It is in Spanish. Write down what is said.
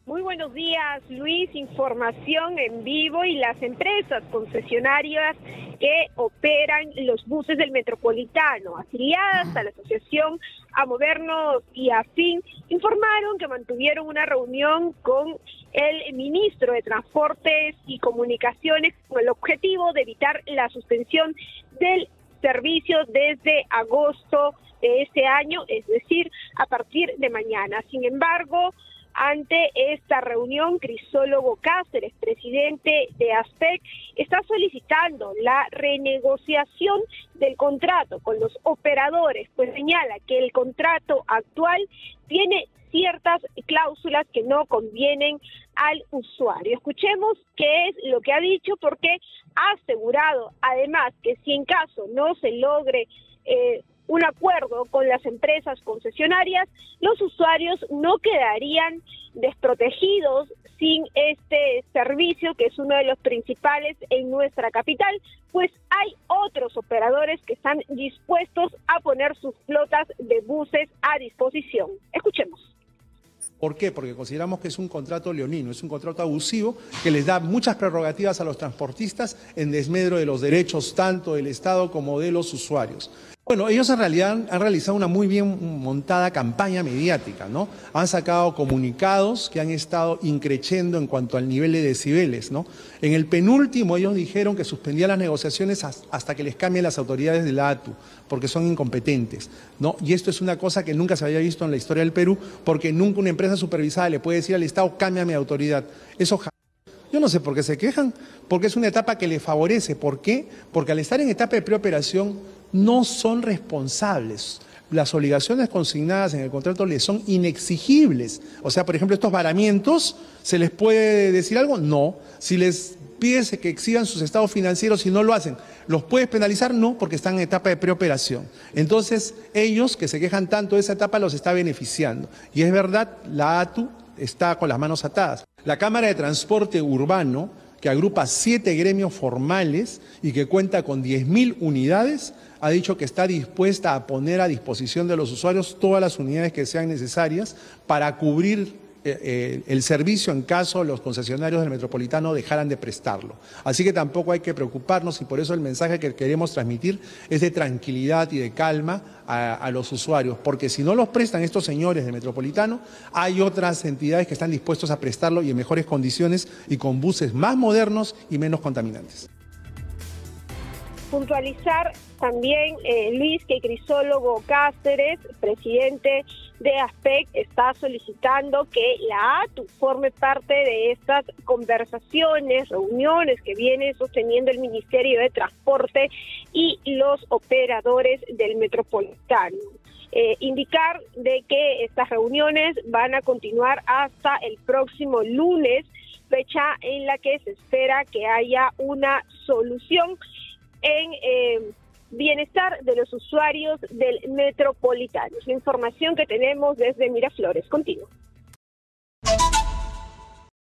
Muy buenos días, Luis. Información en vivo y las empresas concesionarias que operan los buses del Metropolitano, afiliadas a la Asociación A Movernos y Afín, informaron que mantuvieron una reunión con el ministro de Transportes y Comunicaciones con el objetivo de evitar la suspensión del servicio desde agosto de este año, es decir, a partir de mañana. Sin embargo, ante esta reunión, Crisólogo Cáceres, presidente de ASPEC, está solicitando la renegociación del contrato con los operadores, pues señala que el contrato actual tiene ciertas cláusulas que no convienen al usuario. Escuchemos qué es lo que ha dicho, porque ha asegurado además que si en caso no se logre un acuerdo con las empresas concesionarias, los usuarios no quedarían desprotegidos sin este servicio, que es uno de los principales en nuestra capital, pues hay otros operadores que están dispuestos a poner sus flotas de buses a disposición. Escuchemos. ¿Por qué? Porque consideramos que es un contrato leonino, es un contrato abusivo que les da muchas prerrogativas a los transportistas en desmedro de los derechos tanto del Estado como de los usuarios. Bueno, ellos en realidad han realizado una muy bien montada campaña mediática, ¿no? Han sacado comunicados que han estado increciendo en cuanto al nivel de decibeles, ¿no? En el penúltimo ellos dijeron que suspendían las negociaciones hasta que les cambien las autoridades de la ATU, porque son incompetentes, ¿no? Y esto es una cosa que nunca se había visto en la historia del Perú, porque nunca una empresa supervisada le puede decir al Estado, cámbiame de autoridad. Eso jamás. Yo no sé por qué se quejan, porque es una etapa que le favorece. ¿Por qué? Porque al estar en etapa de preoperación no son responsables. Las obligaciones consignadas en el contrato les son inexigibles. O sea, por ejemplo, estos varamientos, ¿se les puede decir algo? No. Si les pides que exhiban sus estados financieros y no lo hacen, ¿los puedes penalizar? No, porque están en etapa de preoperación. Entonces, ellos que se quejan tanto de esa etapa los está beneficiando. Y es verdad, la ATU está con las manos atadas. La Cámara de Transporte Urbano, que agrupa 7 gremios formales y que cuenta con 10.000 unidades, ha dicho que está dispuesta a poner a disposición de los usuarios todas las unidades que sean necesarias para cubrir el servicio en caso los concesionarios del Metropolitano dejaran de prestarlo. Así que tampoco hay que preocuparnos, y por eso el mensaje que queremos transmitir es de tranquilidad y de calma a los usuarios, porque si no los prestan estos señores del Metropolitano, hay otras entidades que están dispuestos a prestarlo y en mejores condiciones y con buses más modernos y menos contaminantes. Puntualizar también, Luis, que Crisólogo Cáceres, presidente de ASPEC, está solicitando que la ATU forme parte de estas conversaciones, reuniones que viene sosteniendo el Ministerio de Transporte y los operadores del Metropolitano. Indicar de que estas reuniones van a continuar hasta el próximo lunes, fecha en la que se espera que haya una solución en bienestar de los usuarios del Metropolitano. Es la información que tenemos desde Miraflores. Contigo.